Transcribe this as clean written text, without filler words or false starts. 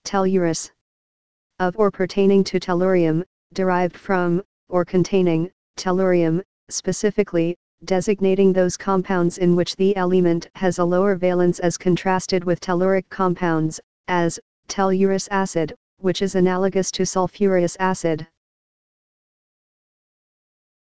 tellurous. Of or pertaining to tellurium, derived from, or containing, tellurium, specifically, designating those compounds in which the element has a lower valence as contrasted with telluric compounds, as, tellurous acid, which is analogous to sulfurous acid.